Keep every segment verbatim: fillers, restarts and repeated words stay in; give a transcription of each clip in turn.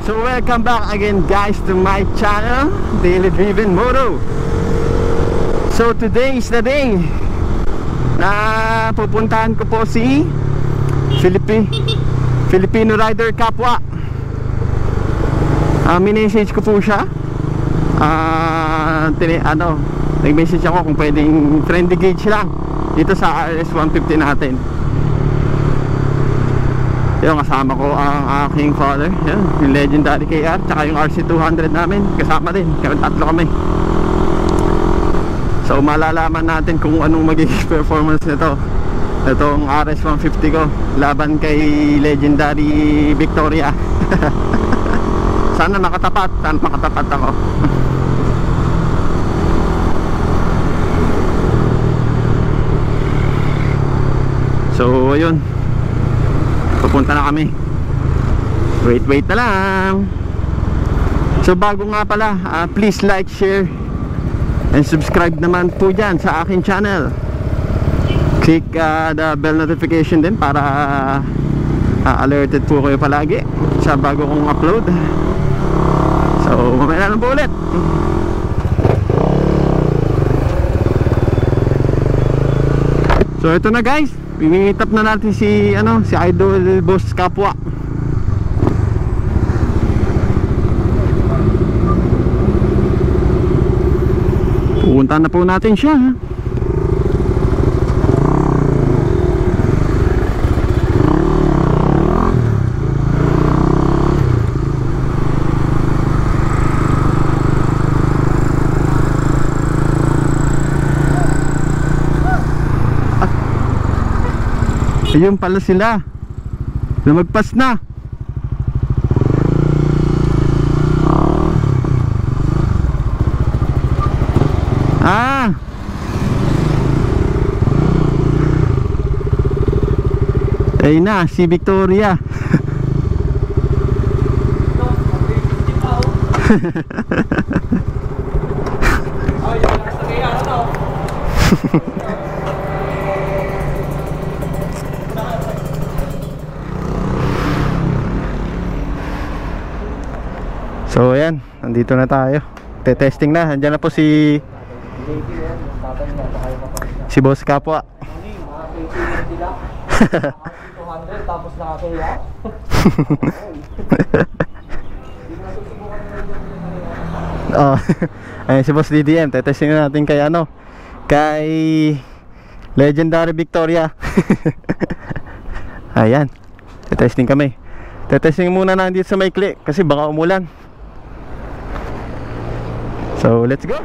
So welcome back again guys to my channel, Daily Driven Moto. So today is the day na pupuntahan ko po si Filipi, Filipino rider kapwa. uh, Minessage ko po siya, uh, tini, ano, nag-message ako kung pwedeng friendly gauge lang dito sa R S one fifty natin. Yung kasama ko ang aking father, yun, yung legendary K R, tsaka yung R C two hundred namin, kasama din, kami tatlo kami. So malalaman natin kung anong magiging performance nito, itong R S one fifty ko laban kay legendary Victoria. Sana nakatapat, sana makatapat ako. So ayun, pupunta na kami. Wait wait na lang. So bago nga pala, uh, please like, share and subscribe naman po dyan sa aking channel. Click uh, the bell notification din para uh, alerted po kayo palagi sa bago kong upload. So mamaya na po ulit. So ito na guys, i-meet up na natin si ano, si Idol Boss Kapwa. Pupunta na po natin siya. Ayun pala sila, lumagpas na. Ah, ayun na si Victoria. So ayan, nandito na tayo. Te-testing na, andyan na po si Si Boss Kapwa. Tapos nakakaya. Oh, ayun si Boss D D M. Te-testing na natin kay ano, kay legendary Victoria. Ayan, te-testing kami. Te-testing muna na dito sa may click kasi baka umulan. So let's go.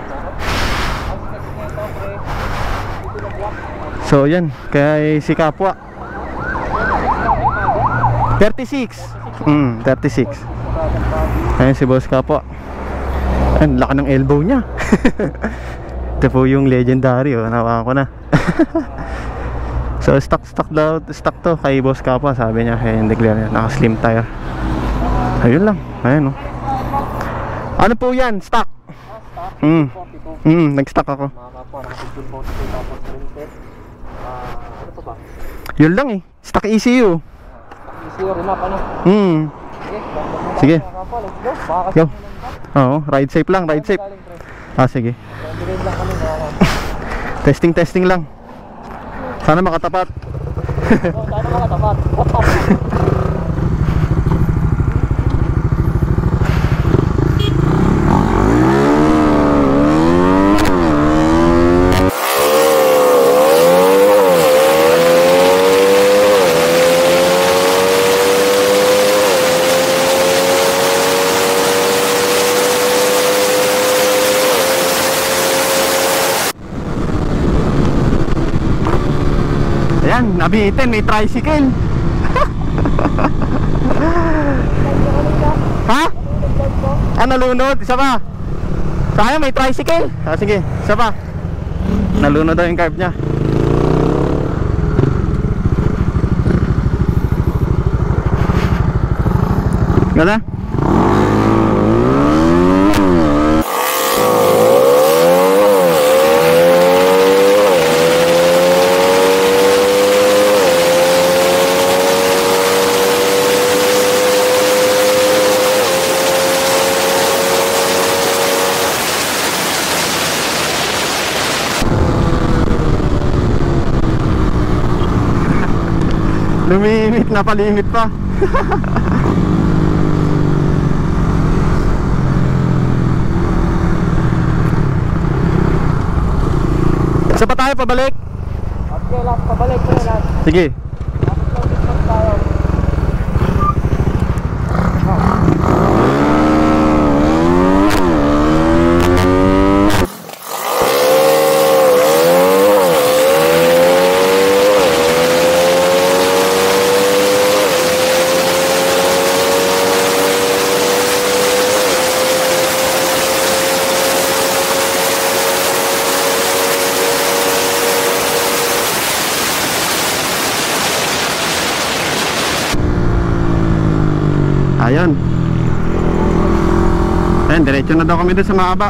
So yan, kay si Kapwa thirty-six. Hmm, thirty-six. Ayun si Boss Kapwa. Ayun, laki ng elbow niya. Ito po yung legendary, oh, nawakan ko na. So stock stock daw, stock to kay Boss Kapwa, sabi niya, kaya yung declare niya, naka slim tire. Ayun lang, ayun oh. Ano po yan, stock? Hmm, hmm, nag-stock ako. Ano pa ba? Yun lang eh, stock E C U. E C U rin up, ano? Hmm. Sige. Sige. Go. Oo, ride safe lang, ride safe. Ah, sige. Testing, testing lang. Sana makatapat. Sana makatapat. Ayan, nabitin, may tricycle. Ha? Ah, nalunod, isa pa. Sayang, may tricycle. Ah, sige, isa pa. Nalunod daw yung carb niya. Ganda? Lumimit na palimit pa. Isa pa tayo pabalik. Okay, last pabalik ko yan. Sige. Last closing month tayo. Ayun. Ayun, diretso na daw kami doon sa Maaba.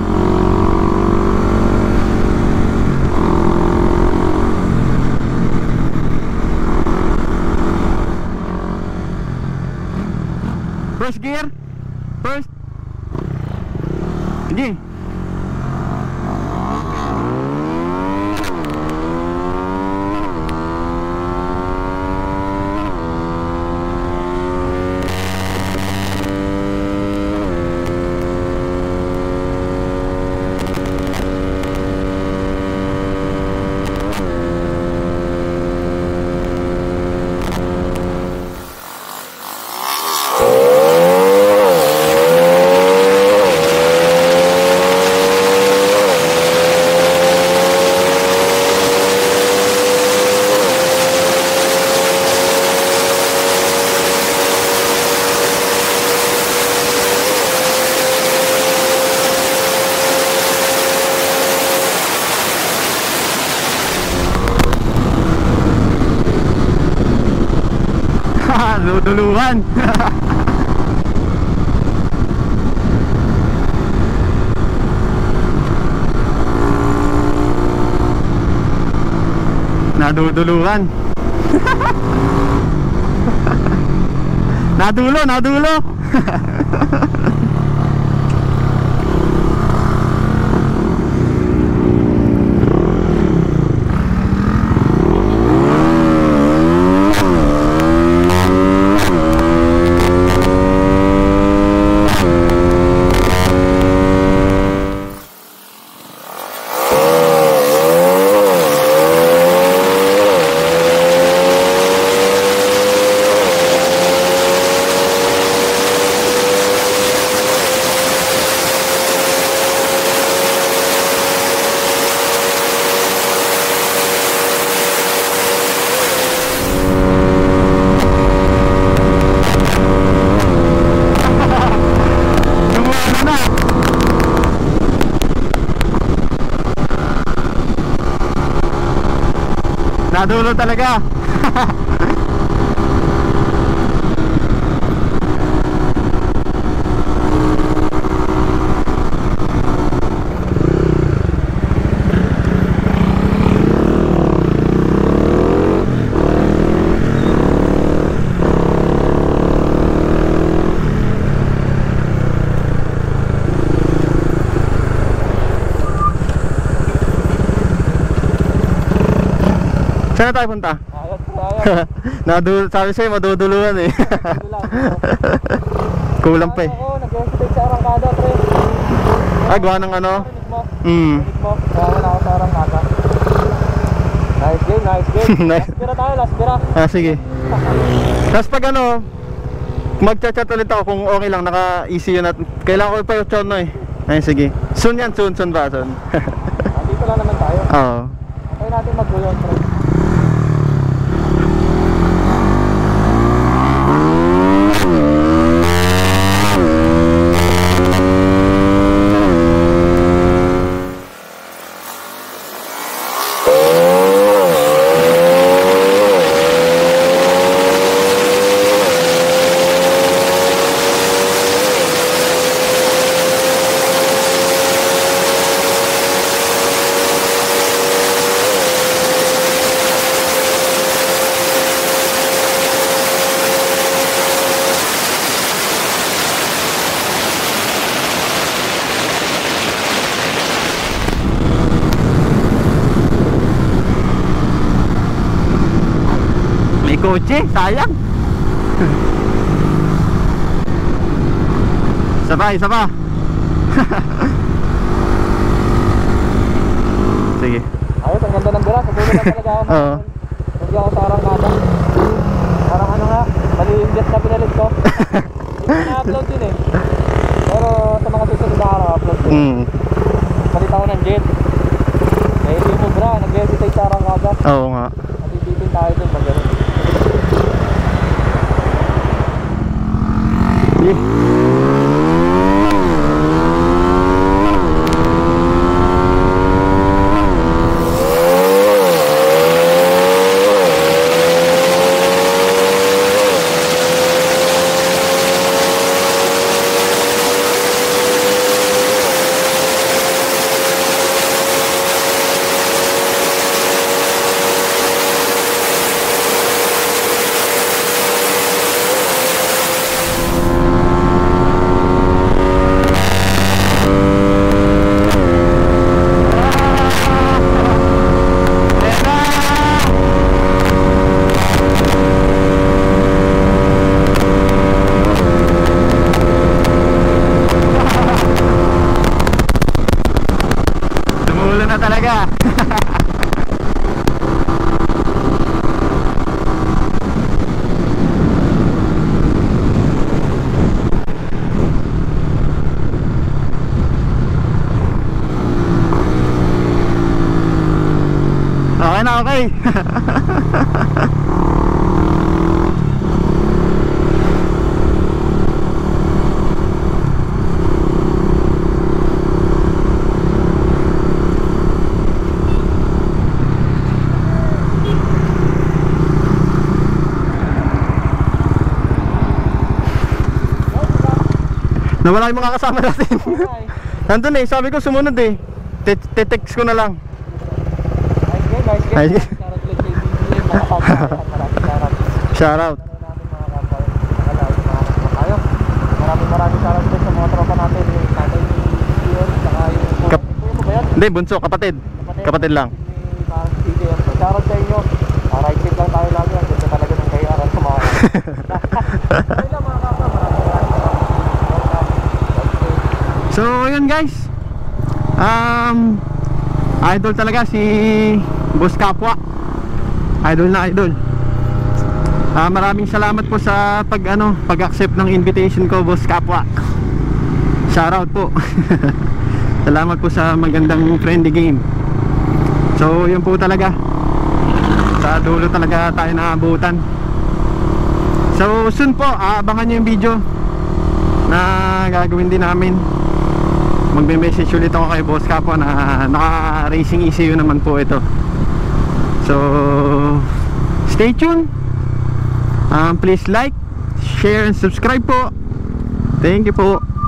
First gear. First. Sige. Duduluhan. Naduduluhan. Nadulo, nadulo. Nadulo talaga. Saan na tayo punta? Ayos po, ayos. Nadul sabi sa'yo maduduluhan eh. Kulang pa eh. Ako, nag-hesitate sa arangkada, pre. Ah, gawa ng ano? Rinig mo. Mm. Rinig mo. Kaya na ako sa arangkada. Nice game, nice game. Nice. Last pira tayo, last pira. Ah, sige. Tapos pag ano, magchat-chat ulit ako kung okay lang, naka-easy yun at kailangan ko pa yung chono eh. Ay, sige. Soon yan, soon, soon ba? Soon. Nandito lang naman tayo. Oo. Kaya natin mag-buyon, pre. kotse, sayang. Sabay, sabay. Sige. Ayos, ang ganda ng bira. Sa dulo lang talaga ako. Oo. Hindi ako sa arangkada. Parang ano nga, mali yung jet na pinalit ko. Hindi ko na-upload yun eh. Pero sa mga susunod na araw, upload ko. Mm. Palit ako ng jet. Eh, hindi mo bra, nag-hesitate sa arangkada. Oo nga. Natitipin tayo dun, mag-ganun. Yeah. Tumulo na talaga. Okay na, okay. Nawala yung mga kasama natin. Nandun eh, sabi ko sumunod eh. Te-text ko na lang. Nice game, nice game. Nice game. Shoutout kay J B M, mga kapatid. Maraming shoutout. Shoutout. Maraming maraming shoutout din sa mga tropa natin. Yung tatay ni Ion, saka yung Kap- kuya mo ba yan? Hindi, bunso, kapatid. Kapatid lang. Si parang si J M. So, shoutout sa inyo. Ah, right safe lang tayo lagi. Ang ganda talaga ng kayaran sa mga ayun lang mga kapa. Maraming maraming salamat. So, yun guys. Um, idol talaga si Boss Kapwa. Idol na idol. Ah, maraming salamat po sa pag ano, pag-accept ng invitation ko, Boss Kapwa. Shoutout po. Salamat po sa magandang friendly game. So, yun po talaga. Sa dulo talaga tayo naabutan. So, soon po, aabangan nyo yung video na gagawin din namin. Magme-message ulit ako kay Boss Kapwa na naka-racing E C U naman po ito. So, stay tuned. Um, please like, share, and subscribe po. Thank you po.